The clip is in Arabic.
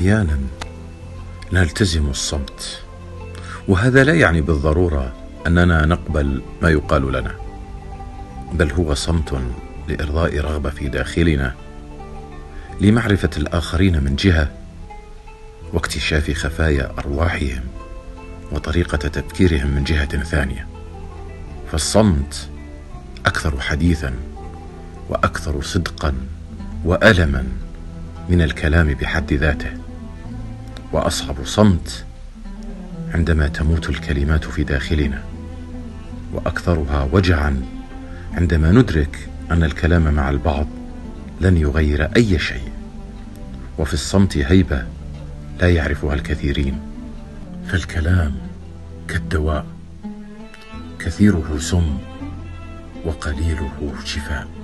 أحيانا نلتزم الصمت، وهذا لا يعني بالضرورة أننا نقبل ما يقال لنا، بل هو صمت لإرضاء رغبة في داخلنا، لمعرفة الآخرين من جهة، واكتشاف خفايا أرواحهم وطريقة تفكيرهم من جهة ثانية. فالصمت أكثر حديثا وأكثر صدقا وألما من الكلام بحد ذاته، وأصعب صمت عندما تموت الكلمات في داخلنا، وأكثرها وجعا عندما ندرك أن الكلام مع البعض لن يغير أي شيء. وفي الصمت هيبة لا يعرفها الكثيرين، فالكلام كالدواء، كثيره سم وقليله شفاء.